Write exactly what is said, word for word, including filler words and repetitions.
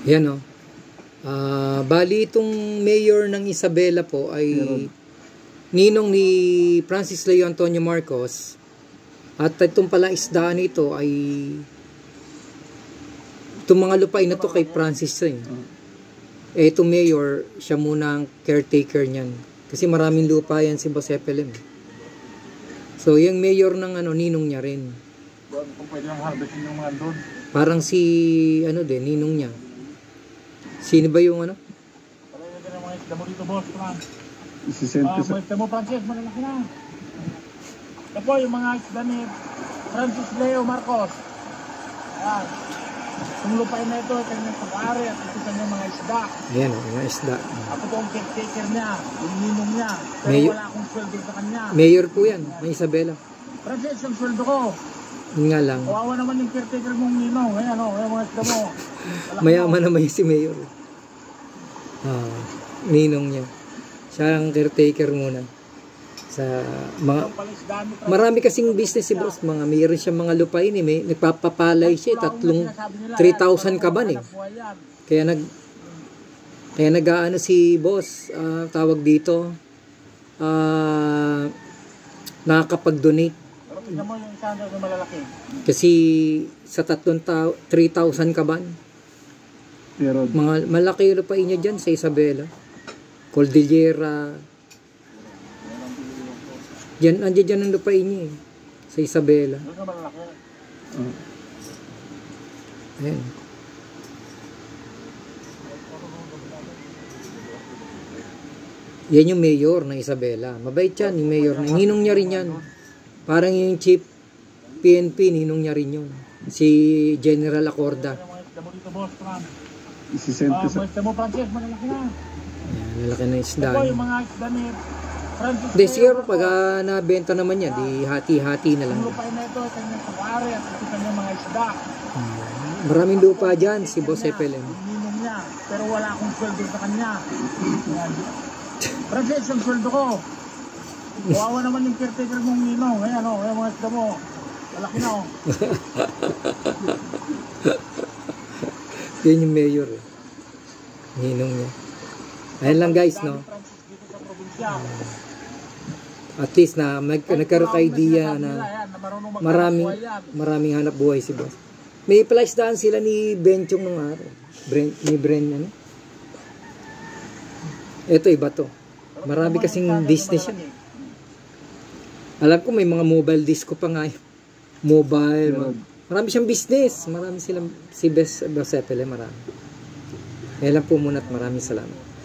Yan o. Uh, bali itong mayor ng Isabela po ay ninong ni Francis Leo Antonio Marcos. At itong pala isdaan nito ay itong mga lupain na to kay Francis eh. Eh itong mayor, siya muna ang caretaker niyan. Kasi maraming lupa yan si Boss Epelem. So yung mayor ng ano, ninong niya rin. Doon, kung pwede lang harvestin yung mga doon. Parang si ano din, ninong niya. Sino ba yung ano? Palagay ka ng mga isda mo dito, boss, Frank. Isisente Ah, sa... mga isda mo, Francis, malalaki na. Ito po yung mga isda ni Francis Leo Marcos. Ayan. Kung lupain na ito, kanyang pag-aari at ito kanyang mga isda. Ayan o, mga isda. Ako po ang caretaker niya, yung ninong niya. Pero Mayor, wala akong sweldo sa kanya. Mayor po yan, may Isabela. Francis, ang sweldo ko. Yun nga lang. Kawawa naman yung caretaker mong ninong. Ayan o, ayan mga isda mo. Mayaman naman yung si Mayor. Ah, ninong niya. Siya ang caretaker muna. Sa mga marami kasing business si boss, mga mayroon siya mga lupain eh, may nagpapapalay siya, tatlong three thousand kaban eh. Kaya nag kaya nag-aano si boss, uh, tawag dito, uh, nakakapag-donate. Kasi sa tatlong three thousand kaban. Mga malaki yung lupain niya dyan sa Isabela. Cordillera. Diyan, andyan dyan ang lupain niya eh. Sa Isabela. Uh. Ayan. Yan yung mayor ng Isabela. Mabait yan, yung mayor. Ninong niya rin yan. Parang yung chief P N P, ninong niya rin yun. Si General Acorda. Isisente sa... Mga isda mo, Francis, malalaki na. Ayan, lalaki na isda. Ito yung mga isda ni Francis. Hindi, siguro pag uh, nabenta naman yan, di hati-hati na lang. Ang lupain na ito, kanyang pag-aari at ito kanyang mga isda. Hmm. Maraming lupa dyan, si Boss Epelem. Ninong niya, pero wala akong sweldo sa kanya. Francis, ang sweldo ko. Kawawa naman yung caretaker mong ninong. Ayan o, ayan mga isda mo. Malaki na o. Yan yung mayor eh. Ninong niya. Ayan lang guys, no? At least na mag, nagkaroon ka idea na maraming maraming hanap buhay si boss. May palaisdaan sila ni Benchong nung araw. Bren, ni Bren, ano? Ito iba to. Marami kasing business yan. Alam ko may mga mobile disco pa nga. Mobile. Mga, marami siyang business. Marami silang, si Boss Epelem, marami. Kaya lang po muna at maraming salamat.